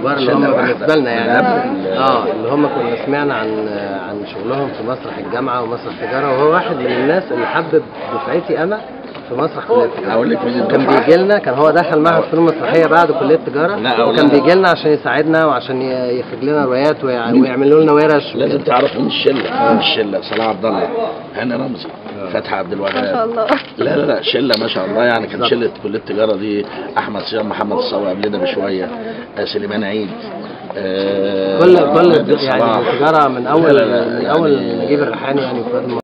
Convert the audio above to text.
الكبار اللي هم بالنسبه لنا يعني اللي هم كنا سمعنا عن شغلهم في مسرح الجامعه ومسرح التجاره، وهو واحد من الناس اللي حبب دفعتي انا في مسرح كليه. اقول لك مين كان بيجي لنا، كان هو دخل معهد فنون مسرحيه بعد كليه التجاره، وكان بيجي لنا عشان يساعدنا وعشان يخرج لنا روايات ويعملوا لنا ورش. لازم تعرف مين الشله، مين الشله: صلاح عبد الله، هاني رمزي، فتحي عبد الوهاب. ما شاء الله. لا شله ما شاء الله يعني. كان شله كليه التجاره دي احمد صيام، محمد الصاوي قبلنا بشويه، سليمان عيد، كل يعني التجاره من اول نجيب الريحاني يعني.